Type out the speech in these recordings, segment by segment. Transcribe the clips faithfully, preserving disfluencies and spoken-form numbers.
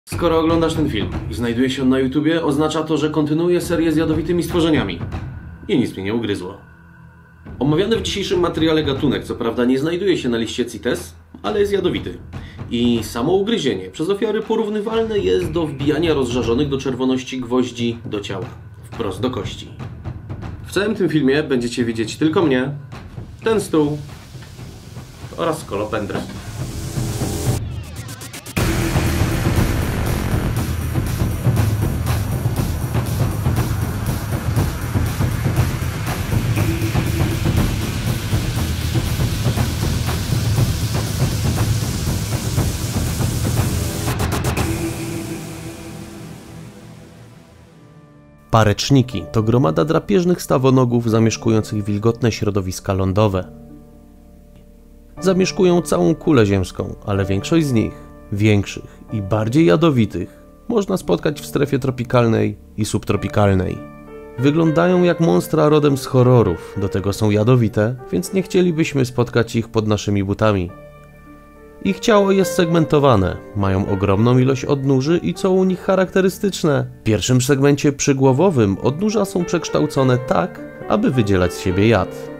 Skoro oglądasz ten film i znajduje się on na YouTubie, oznacza to, że kontynuuję serię z jadowitymi stworzeniami. I nic mnie nie ugryzło. Omawiany w dzisiejszym materiale gatunek, co prawda nie znajduje się na liście CITES, ale jest jadowity. I samo ugryzienie przez ofiary porównywalne jest do wbijania rozżarzonych do czerwoności gwoździ do ciała. Wprost do kości. W całym tym filmie będziecie widzieć tylko mnie, ten stół oraz skolopendrę. Pareczniki to gromada drapieżnych stawonogów zamieszkujących wilgotne środowiska lądowe. Zamieszkują całą kulę ziemską, ale większość z nich, większych i bardziej jadowitych, można spotkać w strefie tropikalnej i subtropikalnej. Wyglądają jak monstra rodem z horrorów, do tego są jadowite, więc nie chcielibyśmy spotkać ich pod naszymi butami. Ich ciało jest segmentowane, mają ogromną ilość odnóży i co u nich charakterystyczne, w pierwszym segmencie przygłowowym odnóża są przekształcone tak, aby wydzielać z siebie jad.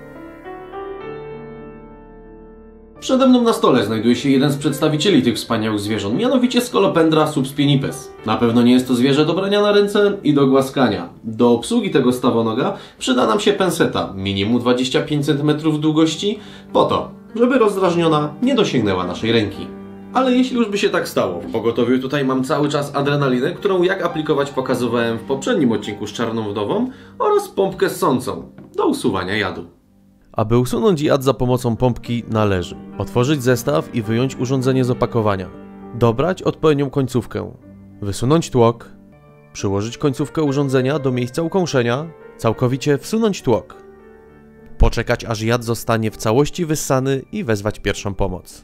Przede mną na stole znajduje się jeden z przedstawicieli tych wspaniałych zwierząt, mianowicie Scolopendra subspinipes. Na pewno nie jest to zwierzę do brania na ręce i do głaskania. Do obsługi tego stawonoga przyda nam się penseta, minimum dwadzieścia pięć centymetrów długości, po to, żeby rozdrażniona nie dosięgnęła naszej ręki. Ale jeśli już by się tak stało, w pogotowiu tutaj mam cały czas adrenalinę, którą jak aplikować pokazywałem w poprzednim odcinku z Czarną Wdową, oraz pompkę ssącą do usuwania jadu. Aby usunąć jad za pomocą pompki należy otworzyć zestaw i wyjąć urządzenie z opakowania, dobrać odpowiednią końcówkę, wysunąć tłok, przyłożyć końcówkę urządzenia do miejsca ukąszenia, całkowicie wsunąć tłok, poczekać aż jad zostanie w całości wyssany i wezwać pierwszą pomoc.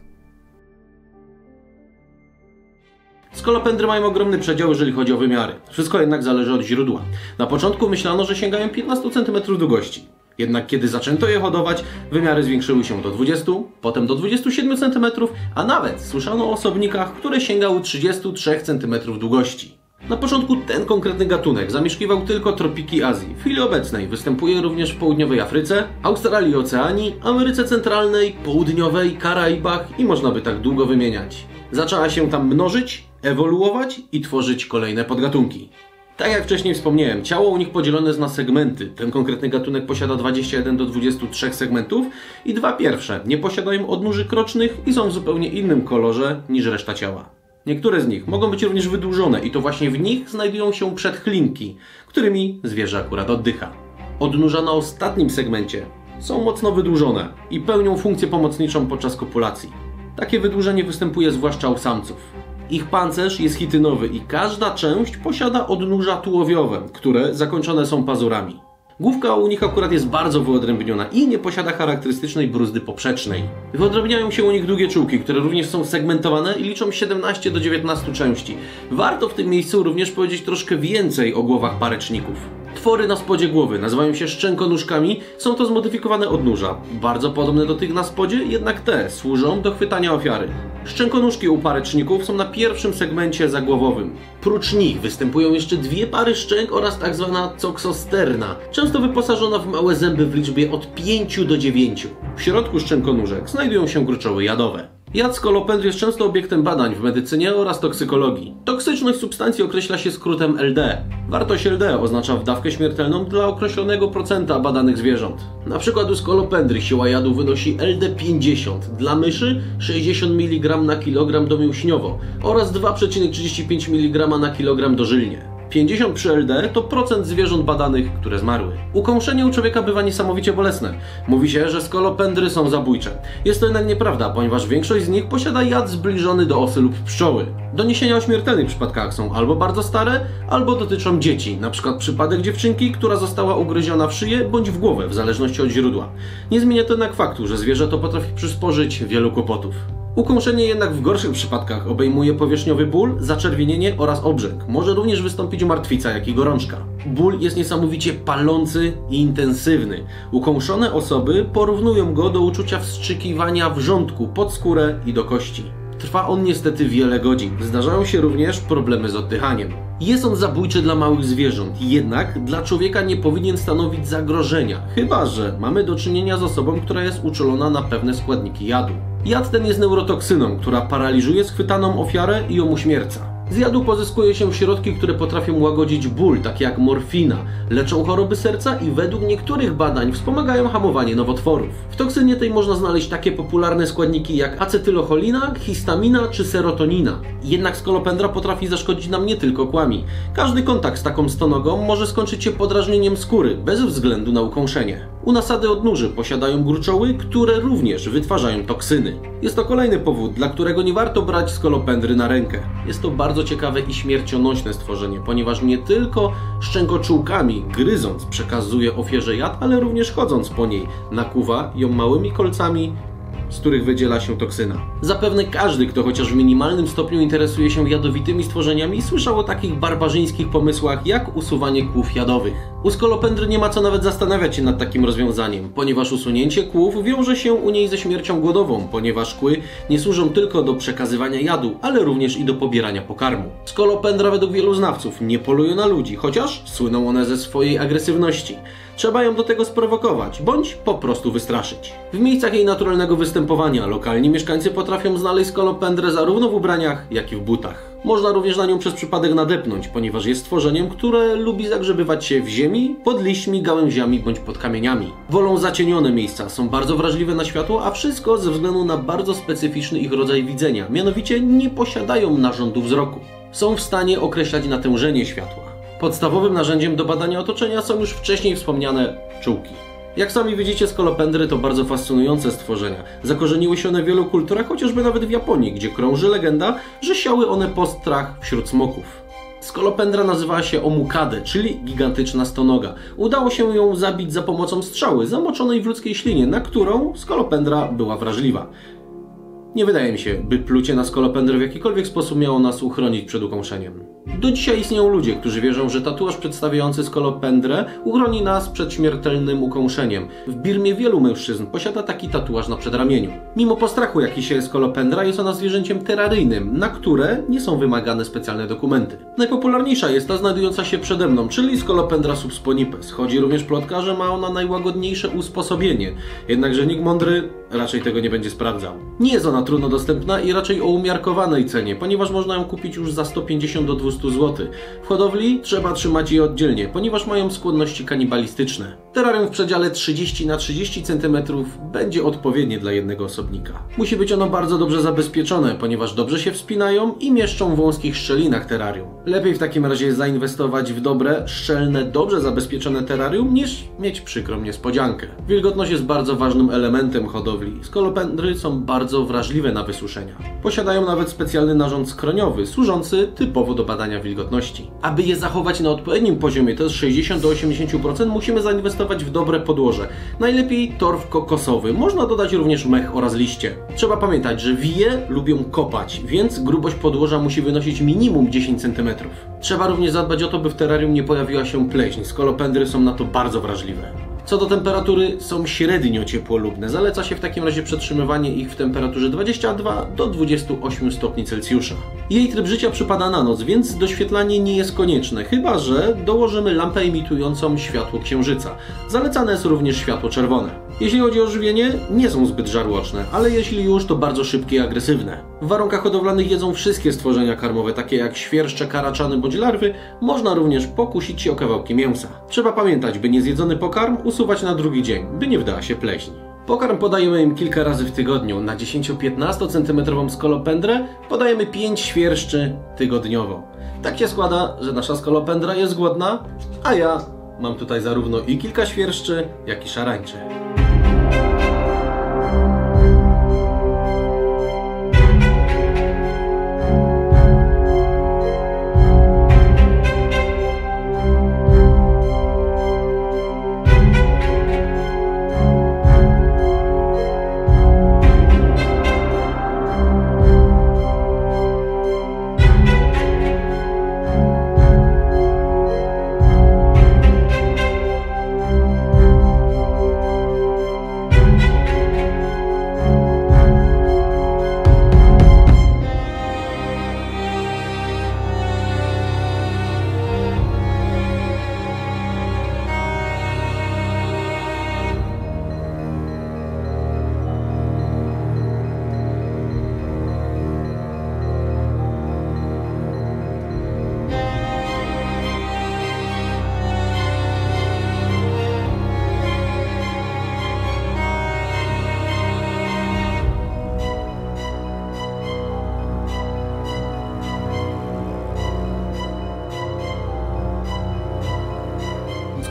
Skolopendry mają ogromny przedział, jeżeli chodzi o wymiary. Wszystko jednak zależy od źródła. Na początku myślano, że sięgają piętnaście centymetrów długości. Jednak kiedy zaczęto je hodować, wymiary zwiększyły się do dwudziestu, potem do dwudziestu siedmiu centymetrów, a nawet słyszano o osobnikach, które sięgały trzydziestu trzech centymetrów długości. Na początku ten konkretny gatunek zamieszkiwał tylko tropiki Azji. W chwili obecnej występuje również w południowej Afryce, Australii i Oceanii, Ameryce Centralnej, Południowej, Karaibach i można by tak długo wymieniać. Zaczęła się tam mnożyć, ewoluować i tworzyć kolejne podgatunki. Tak jak wcześniej wspomniałem, ciało u nich podzielone jest na segmenty. Ten konkretny gatunek posiada dwadzieścia jeden do dwudziestu trzech segmentów i dwa pierwsze nie posiadają odnóży krocznych i są w zupełnie innym kolorze niż reszta ciała. Niektóre z nich mogą być również wydłużone i to właśnie w nich znajdują się przedchlinki, którymi zwierzę akurat oddycha. Odnóża na ostatnim segmencie są mocno wydłużone i pełnią funkcję pomocniczą podczas kopulacji. Takie wydłużenie występuje zwłaszcza u samców. Ich pancerz jest chitynowy i każda część posiada odnóża tułowiowe, które zakończone są pazurami. Główka u nich akurat jest bardzo wyodrębniona i nie posiada charakterystycznej bruzdy poprzecznej. Wyodrębniają się u nich długie czułki, które również są segmentowane i liczą siedemnaście do dziewiętnastu części. Warto w tym miejscu również powiedzieć troszkę więcej o głowach pareczników. Twory na spodzie głowy nazywają się szczękonóżkami, są to zmodyfikowane odnóża. Bardzo podobne do tych na spodzie, jednak te służą do chwytania ofiary. Szczękonóżki u pareczników są na pierwszym segmencie zagłowowym. Prócz nich występują jeszcze dwie pary szczęk oraz tak zwana coxosterna, często wyposażona w małe zęby w liczbie od pięciu do dziewięciu. W środku szczękonóżek znajdują się gruczoły jadowe. Jad skolopendry jest często obiektem badań w medycynie oraz toksykologii. Toksyczność substancji określa się skrótem L D. Wartość L D oznacza dawkę śmiertelną dla określonego procenta badanych zwierząt. Na przykład u skolopendry siła jadu wynosi L D pięćdziesiąt, dla myszy sześćdziesiąt miligramów na kilogram domięśniowo oraz dwa przecinek trzydzieści pięć miligrama na kilogram dożylnie. pięćdziesiąt przy L D to procent zwierząt badanych, które zmarły. Ukąszenie u człowieka bywa niesamowicie bolesne. Mówi się, że skolopendry są zabójcze. Jest to jednak nieprawda, ponieważ większość z nich posiada jad zbliżony do osy lub pszczoły. Doniesienia o śmiertelnych przypadkach są albo bardzo stare, albo dotyczą dzieci. Na przykład przypadek dziewczynki, która została ugryziona w szyję bądź w głowę, w zależności od źródła. Nie zmienia to jednak faktu, że zwierzę to potrafi przysporzyć wielu kłopotów. Ukąszenie jednak w gorszych przypadkach obejmuje powierzchniowy ból, zaczerwienienie oraz obrzęk. Może również wystąpić martwica, jak i gorączka. Ból jest niesamowicie palący i intensywny. Ukąszone osoby porównują go do uczucia wstrzykiwania wrzątku pod skórę i do kości. Trwa on niestety wiele godzin. Zdarzają się również problemy z oddychaniem. Jest on zabójczy dla małych zwierząt, jednak dla człowieka nie powinien stanowić zagrożenia, chyba że mamy do czynienia z osobą, która jest uczulona na pewne składniki jadu. Jad ten jest neurotoksyną, która paraliżuje schwytaną ofiarę i ją uśmierca. Z jadu pozyskuje się środki, które potrafią łagodzić ból, takie jak morfina, leczą choroby serca i według niektórych badań wspomagają hamowanie nowotworów. W toksynie tej można znaleźć takie popularne składniki jak acetylocholina, histamina czy serotonina. Jednak skolopendra potrafi zaszkodzić nam nie tylko kłami. Każdy kontakt z taką stonogą może skończyć się podrażnieniem skóry, bez względu na ukąszenie. U nasady odnóży posiadają gruczoły, które również wytwarzają toksyny. Jest to kolejny powód, dla którego nie warto brać skolopendry na rękę. Jest to bardzo ciekawe i śmiercionośne stworzenie, ponieważ nie tylko szczękoczułkami gryząc przekazuje ofierze jad, ale również chodząc po niej nakuwa ją małymi kolcami, z których wydziela się toksyna. Zapewne każdy, kto chociaż w minimalnym stopniu interesuje się jadowitymi stworzeniami, słyszał o takich barbarzyńskich pomysłach jak usuwanie kłów jadowych. U skolopendry nie ma co nawet zastanawiać się nad takim rozwiązaniem, ponieważ usunięcie kłów wiąże się u niej ze śmiercią głodową, ponieważ kły nie służą tylko do przekazywania jadu, ale również i do pobierania pokarmu. Skolopendra według wielu znawców nie poluje na ludzi, chociaż słyną one ze swojej agresywności. Trzeba ją do tego sprowokować, bądź po prostu wystraszyć. W miejscach jej naturalnego występowania lokalni mieszkańcy potrafią znaleźć skolopendrę zarówno w ubraniach, jak i w butach. Można również na nią przez przypadek nadepnąć, ponieważ jest stworzeniem, które lubi zagrzebywać się w ziemi, pod liśćmi, gałęziami bądź pod kamieniami. Wolą zacienione miejsca, są bardzo wrażliwe na światło, a wszystko ze względu na bardzo specyficzny ich rodzaj widzenia, mianowicie nie posiadają narządu wzroku. Są w stanie określać natężenie światła. Podstawowym narzędziem do badania otoczenia są już wcześniej wspomniane czułki. Jak sami widzicie, skolopendry to bardzo fascynujące stworzenia. Zakorzeniły się one w wielu kulturach, chociażby nawet w Japonii, gdzie krąży legenda, że siały one postrach wśród smoków. Skolopendra nazywała się omukade, czyli gigantyczna stonoga. Udało się ją zabić za pomocą strzały zamoczonej w ludzkiej ślinie, na którą skolopendra była wrażliwa. Nie wydaje mi się, by plucie na skolopendrę w jakikolwiek sposób miało nas uchronić przed ukąszeniem. Do dzisiaj istnieją ludzie, którzy wierzą, że tatuaż przedstawiający skolopendrę uchroni nas przed śmiertelnym ukąszeniem. W Birmie wielu mężczyzn posiada taki tatuaż na przedramieniu. Mimo postrachu, jaki sieje skolopendra, jest ona zwierzęciem teraryjnym, na które nie są wymagane specjalne dokumenty. Najpopularniejsza jest ta znajdująca się przede mną, czyli skolopendra subsponipes. Chodzi również plotka, że ma ona najłagodniejsze usposobienie, jednakże nikt mądry raczej tego nie będzie sprawdzał. Nie jest ona trudno dostępna i raczej o umiarkowanej cenie, ponieważ można ją kupić już za sto pięćdziesiąt do dwustu złotych. W hodowli trzeba trzymać je oddzielnie, ponieważ mają skłonności kanibalistyczne. Terrarium w przedziale trzydzieści na trzydzieści centymetrów będzie odpowiednie dla jednego osobnika. Musi być ono bardzo dobrze zabezpieczone, ponieważ dobrze się wspinają i mieszczą w wąskich szczelinach terrarium. Lepiej w takim razie zainwestować w dobre, szczelne, dobrze zabezpieczone terrarium, niż mieć przykrą niespodziankę. Wilgotność jest bardzo ważnym elementem hodowli. Skolopendry są bardzo wrażliwe na wysuszenia. Posiadają nawet specjalny narząd skroniowy, służący typowo do badania wilgotności. Aby je zachować na odpowiednim poziomie, to jest sześćdziesiąt do osiemdziesięciu procent, musimy zainwestować w dobre podłoże. Najlepiej torf kokosowy, można dodać również mech oraz liście. Trzeba pamiętać, że wije lubią kopać, więc grubość podłoża musi wynosić minimum dziesięć centymetrów. Trzeba również zadbać o to, by w terrarium nie pojawiła się pleśń. Skolopendry są na to bardzo wrażliwe. Co do temperatury, są średnio ciepłolubne. Zaleca się w takim razie przetrzymywanie ich w temperaturze dwudziestu dwóch do dwudziestu ośmiu stopni Celsjusza. Jej tryb życia przypada na noc, więc doświetlanie nie jest konieczne, chyba że dołożymy lampę imitującą światło księżyca. Zalecane jest również światło czerwone. Jeśli chodzi o żywienie, nie są zbyt żarłoczne, ale jeśli już, to bardzo szybkie i agresywne. W warunkach hodowlanych jedzą wszystkie stworzenia karmowe, takie jak świerszcze, karaczany bądź larwy. Można również pokusić się o kawałki mięsa. Trzeba pamiętać, by niezjedzony pokarm usuwać na drugi dzień, by nie wdała się pleśń. Pokarm podajemy im kilka razy w tygodniu. Na dziesięcio do piętnastu centymetrową skolopendrę podajemy pięć świerszczy tygodniowo. Tak się składa, że nasza skolopendra jest głodna, a ja mam tutaj zarówno i kilka świerszczy, jak i szarańczy.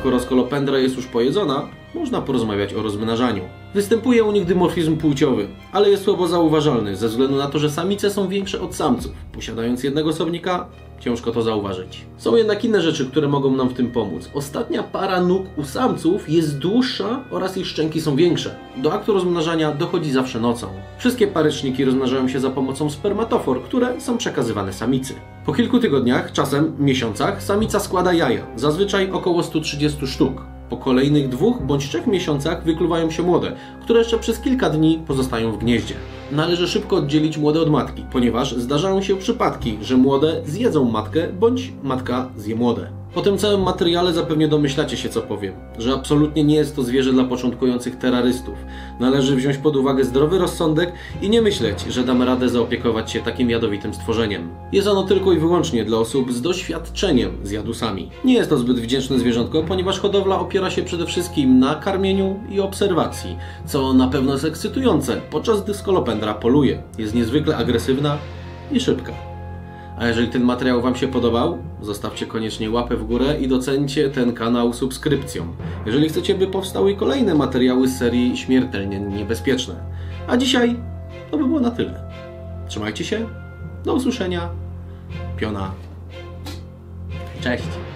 skoro skolopendra jest już pojedzona, można porozmawiać o rozmnażaniu. Występuje u nich dymorfizm płciowy, ale jest słabo zauważalny ze względu na to, że samice są większe od samców. Posiadając jednego osobnika, ciężko to zauważyć. Są jednak inne rzeczy, które mogą nam w tym pomóc. Ostatnia para nóg u samców jest dłuższa oraz ich szczęki są większe. Do aktu rozmnażania dochodzi zawsze nocą. Wszystkie paryczniki rozmnażają się za pomocą spermatofor, które są przekazywane samicy. Po kilku tygodniach, czasem miesiącach, samica składa jaja, zazwyczaj około stu trzydziestu sztuk. Po kolejnych dwóch bądź trzech miesiącach wykluwają się młode, które jeszcze przez kilka dni pozostają w gnieździe. Należy szybko oddzielić młode od matki, ponieważ zdarzają się przypadki, że młode zjedzą matkę bądź matka zje młode. Po tym całym materiale zapewne domyślacie się, co powiem, że absolutnie nie jest to zwierzę dla początkujących terrorystów. Należy wziąć pod uwagę zdrowy rozsądek i nie myśleć, że damy radę zaopiekować się takim jadowitym stworzeniem. Jest ono tylko i wyłącznie dla osób z doświadczeniem z jadusami. Nie jest to zbyt wdzięczne zwierzątko, ponieważ hodowla opiera się przede wszystkim na karmieniu i obserwacji, co na pewno jest ekscytujące, podczas gdy skolopendra poluje. Jest niezwykle agresywna i szybka. A jeżeli ten materiał Wam się podobał, zostawcie koniecznie łapę w górę i doceńcie ten kanał subskrypcją. Jeżeli chcecie, by powstały kolejne materiały z serii Śmiertelnie Niebezpieczne. A dzisiaj to by było na tyle. Trzymajcie się, do usłyszenia, piona, cześć!